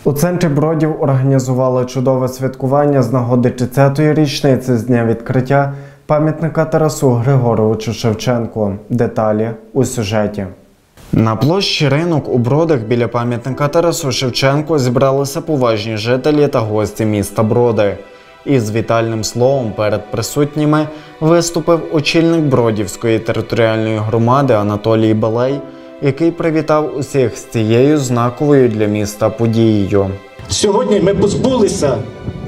У центрі Бродів організували чудове святкування з нагоди 30-ї річниці з дня відкриття пам'ятника Тарасу Григоровичу Шевченку. Деталі у сюжеті. На площі Ринок у Бродах біля пам'ятника Тарасу Шевченку зібралися поважні жителі та гості міста Броди. Із вітальним словом перед присутніми виступив очільник Бродівської територіальної громади Анатолій Балей, який привітав усіх з цією знаковою для міста подією. Сьогодні ми позбулися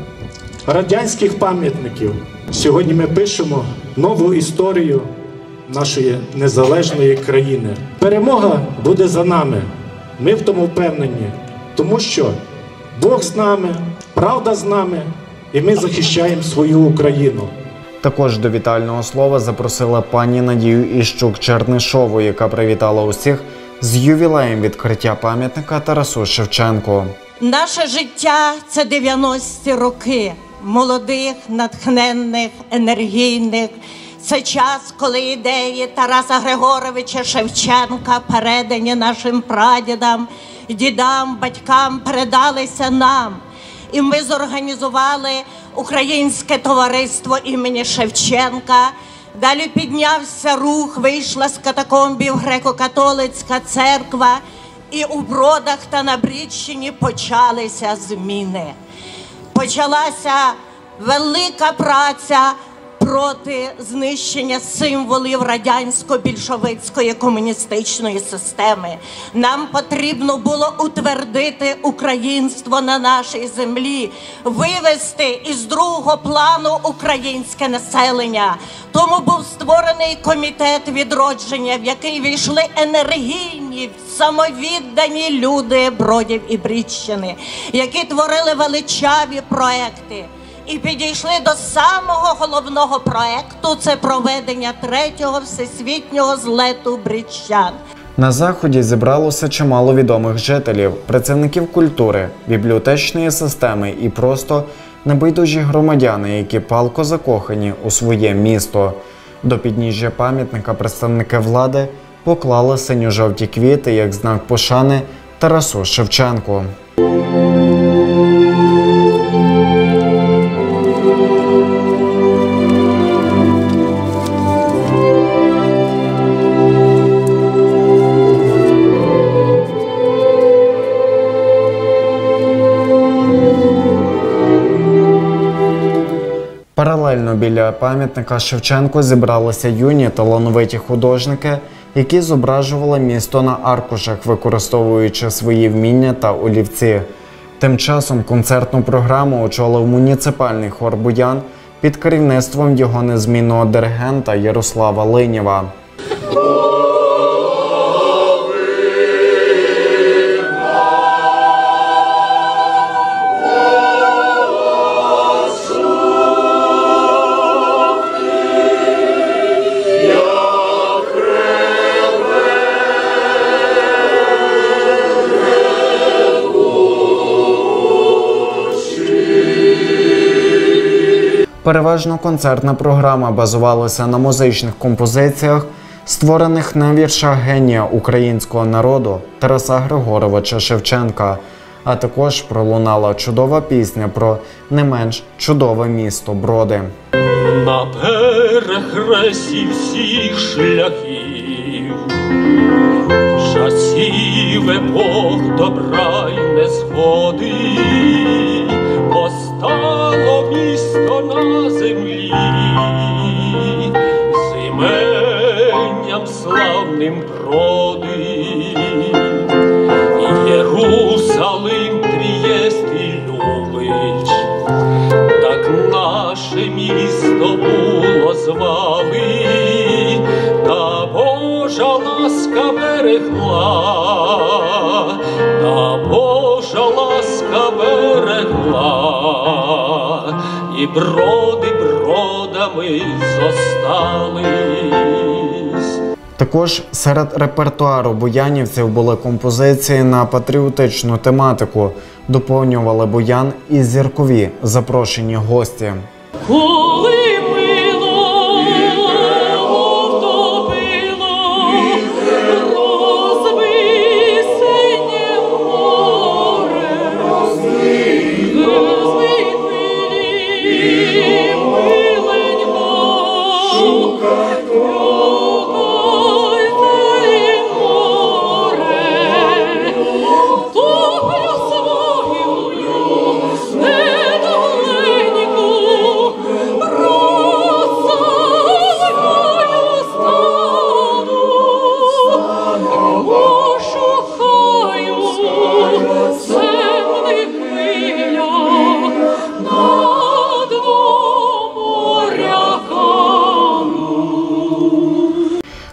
радянських пам'ятників. Сьогодні ми пишемо нову історію нашої незалежної країни. Перемога буде за нами. Ми в тому впевнені, тому що Бог з нами, правда з нами, і ми захищаємо свою Україну. Також до вітального слова запросила пані Надію Іщук-Чернишову, яка привітала усіх з ювілеєм відкриття пам'ятника Тарасу Шевченку. Наше життя – це 90-ті роки. Молодих, натхненних, енергійних. Це час, коли ідеї Тараса Григоровича Шевченка, передані нашим прадідам, дідам, батькам, передалися нам. І ми зорганізували Українське товариство імені Шевченка. Далі піднявся рух, вийшла з катакомбів греко-католицька церква. І у Бродах та на Брідщині почалися зміни. Почалася велика праця проти знищення символів радянсько-більшовицької комуністичної системи. Нам потрібно було утвердити українство на нашій землі, вивести із другого плану українське населення. Тому був створений комітет відродження, в який війшли енергійні, самовіддані люди Бродів і Брідщини, які творили величаві проекти. І підійшли до самого головного проекту – це проведення 3-го всесвітнього злету брідщан. На заході зібралося чимало відомих жителів, працівників культури, бібліотечної системи і просто небайдужі громадяни, які палко закохані у своє місто. До підніжжя пам'ятника представники влади поклали синьо-жовті квіти як знак пошани Тарасу Шевченку. Паралельно біля пам'ятника Шевченку зібралися юні талановиті художники, які зображували місто на аркушах, використовуючи свої вміння та олівці. Тим часом концертну програму очолив муніципальний хор «Буян» під керівництвом його незмінного диригента Ярослава Линєва. Переважно концертна програма базувалася на музичних композиціях, створених на віршах генія українського народу Тараса Григоровича Шевченка, а також пролунала чудова пісня про не менш чудове місто Броди. На перехресті всіх шляхів, часів епох добра й незгоди, постало місто на землі, з іменням славним Броди. Єрусалим, Трієст і Любич, так наше місто було звали, та Божа ласка берегла, та Божа ласка берегла, і Броди бродами зостались. Також серед репертуару буянівців були композиції на патріотичну тематику, доповнювали буян і зіркові запрошені гості.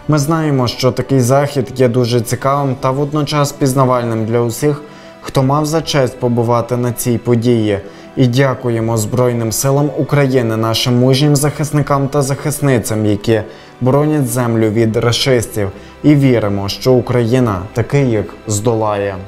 Ми знаємо, що такий захід є дуже цікавим та водночас пізнавальним для усіх, хто мав за честь побувати на цій події. І дякуємо Збройним силам України, нашим мужнім захисникам та захисницям, які боронять землю від рашистів. І віримо, що Україна таки їх здолає.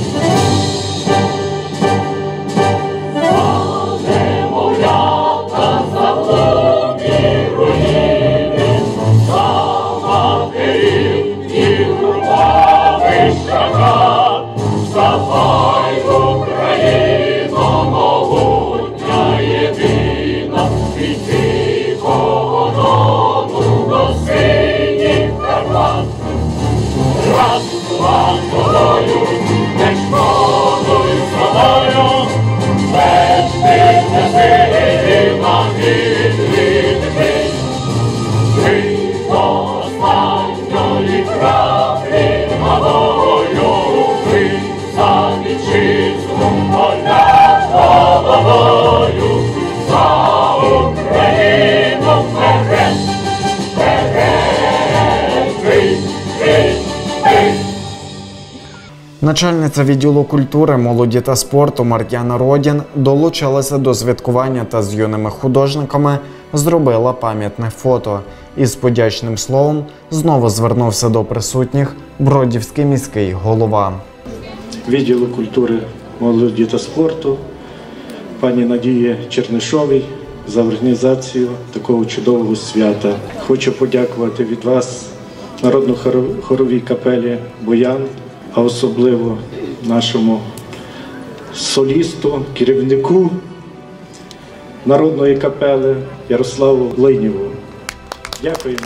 Начальниця відділу культури, молоді та спорту Мар'яна Родін долучилася до святкування та з юними художниками зробила пам'ятне фото. І з подячним словом знову звернувся до присутніх Бродівський міський голова. Відділу культури, молоді та спорту, пані Надії Чернишовій за організацію такого чудового свята. Хочу подякувати від вас Народно-хоровій капелі «Буян», а особливо нашому солісту, керівнику народної капели Ярославу Линєву. Дякуємо.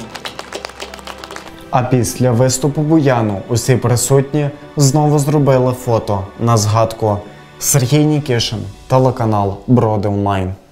А після виступу Буяну усі присутні знову зробили фото на згадку. Сергій Нікішин, телеканал Броди Онлайн.